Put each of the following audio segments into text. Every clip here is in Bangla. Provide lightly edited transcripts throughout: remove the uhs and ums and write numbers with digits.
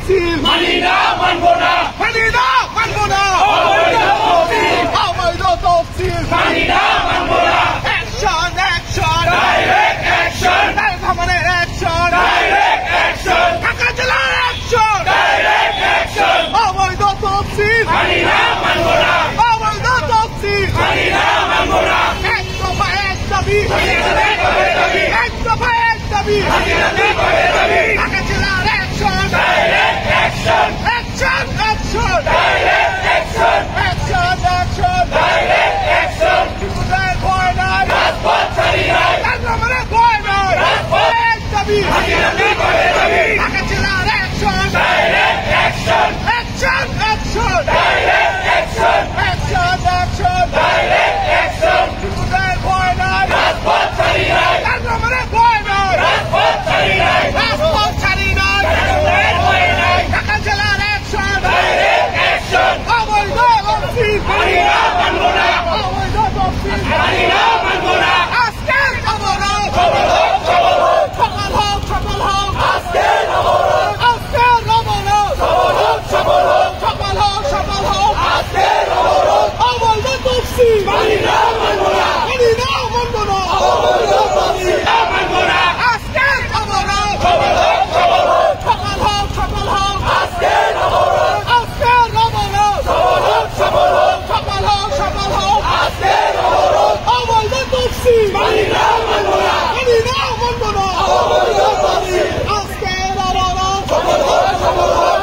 তফসিল মানি না, মানব না, মানি না, মানব না, অবৈধ তফসিল অবৈধ তফসিল মানি না, মানব না, অ্যাকশন অ্যাকশন ডাইরেক্ট অ্যাকশন, ভ্রমণের অ্যাকশন ডাইরেক্ট অ্যাকশন, ঢাকা জেলার অ্যাকশন ডাইরেক্ট অ্যাকশন, অবৈধ তফসিল মানি না, মানব না, অবৈধ তফসিল মানি না, মানব না, এক দফা এক দাবি হাসিনাতে করে দাবি, এক দফা এক দাবি হাসিনাতে করে দাবি, ঢাকা জেলার action direct action, action action direct action, action action direct action, শিশুদের ভয় নাই রাজপথ ছাড়ি নাই, ভ্রমণের ভয় নাই রাজপথ এক দাবি হাসিনাতে করে দাবি, ঢাকা জেলার action direct action, action action direct action, action action direct action, শিশুদের ভয় নাই রাজপথ ছাড়ি নাই, ভ্রমণের ভয় নাই রাজপথ ছাড়ি নাই, রাজপথ ছাড়ি নাই রাজপথের ভয় নাই, ঢাকা জেলার অ্যাকশন ডাইরেক্ট অ্যাকশন, অবৈধ তফসিল মানি না, মানব না, অবৈধ তফসিল মানি না, মানব না, আজকের অবরোধ খবর হোক, খবর হোক, সকাল হোক সকাল হোক আজকের অবরোধ, আজকের অবরোধ খবর হোক, খবর হোক, সকাল হোক সকাল হোক আজকের অবরোধ, অবৈধ তফসিল মানি না, মানব না, মানি না মানব না অবৈধ তফসিল মানব না, আজকের অবরোধ খবর হোক, খবর হোক, সকাল হোক সকাল হোক আজকের অবরোধ, আজকের অবরোধ খবর হোক, খবর হোক, সকাল হোক সকাল হোক আজকের অবরোধ, অবৈধ তফসিল মানি না, মানব না, মানি না মানব না অবৈধ তফসিল আজকের অবরোধ খবর হোক, খবর হোক,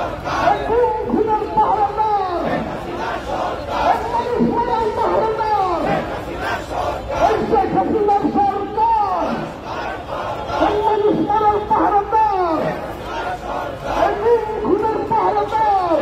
খুনের পাহারাদার, মানুষ মারার পাহারাদার, শেখ হাসিনার সরকার, মানুষ মারার পাহারাদার, খুনের পাহারাদার,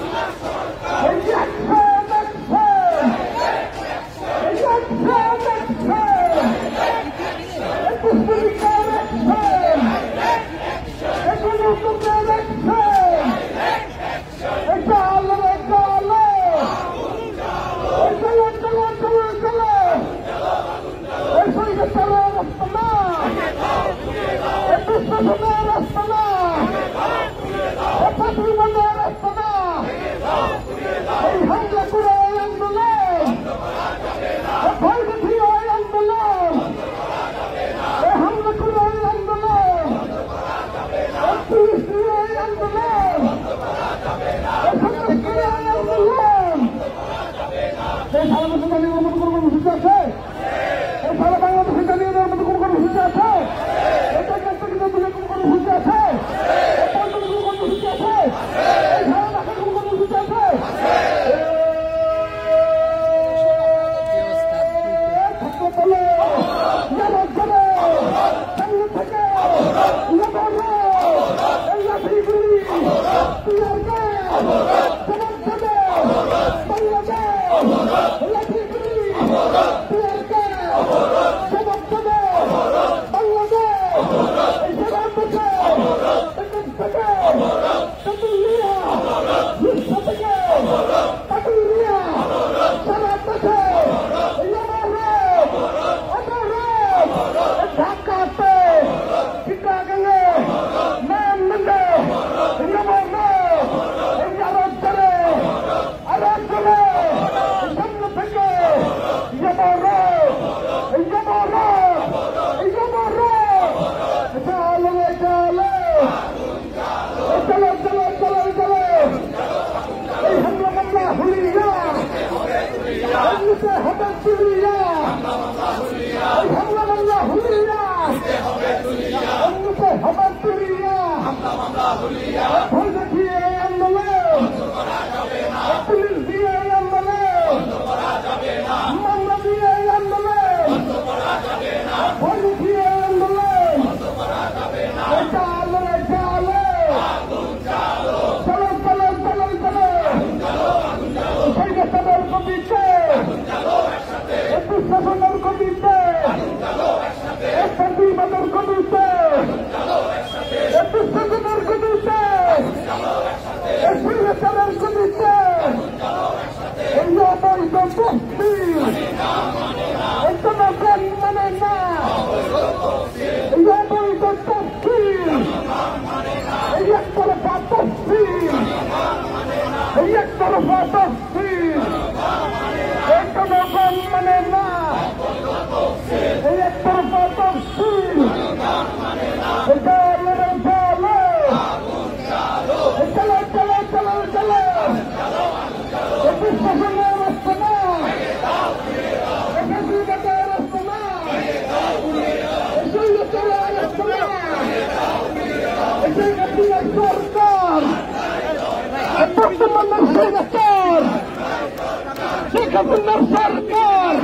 সরকার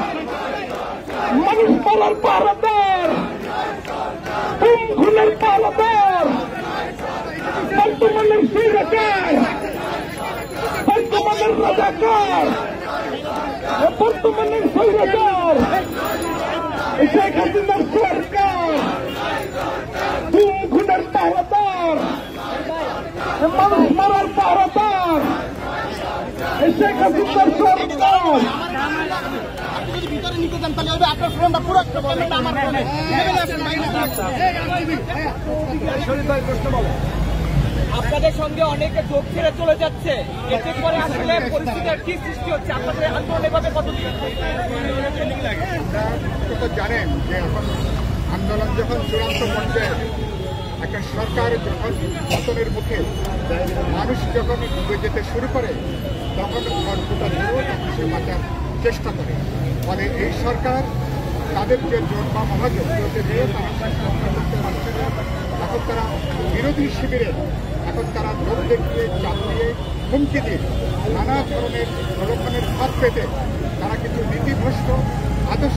মানুষ মারার পাহারাদার, খুনের পাহারাদার, বর্তমানের সৈরাচার, বর্তমানের রাজাকার, বর্তমানের সৈরাচার, শেখ হাসিনার সরকার, খুনের পাহারাদার, মানুষ মারার পাহারাদার, শেখ হাসিনার সরকার। ভিতরে নিতে যান তাহলে আপনার ফোনটা পুরো আমার আপনাদের সঙ্গে অনেকে চোখ ছেড়ে চলে যাচ্ছে, এতে করে আসলে পরিস্থিতির কি সৃষ্টি হচ্ছে? আপনাদের আন্দোলন এভাবে কতদিন জানেন যে এখন আন্দোলন যখন চূড়ান্ত পর্যায়ে, একটা সরকার যখন পতনের মুখে মানুষ যখন ডুবে যেতে শুরু করে তখন ঘরটা ধরেও মানুষের বাঁচার চেষ্টা করে। ফলে এই সরকার তাদের যে জোট বা মহাজোট নিয়ে তারা করতে পারছে না। এখন তারা বিরোধী শিবিরে তখন তারা লোক দেখিয়ে চাপ দিয়ে হুমকি দিয়ে নানা ধরনের প্রলোভনের ফাঁদ পেতে তারা কিছু নীতিভ্রষ্ট আদর্শ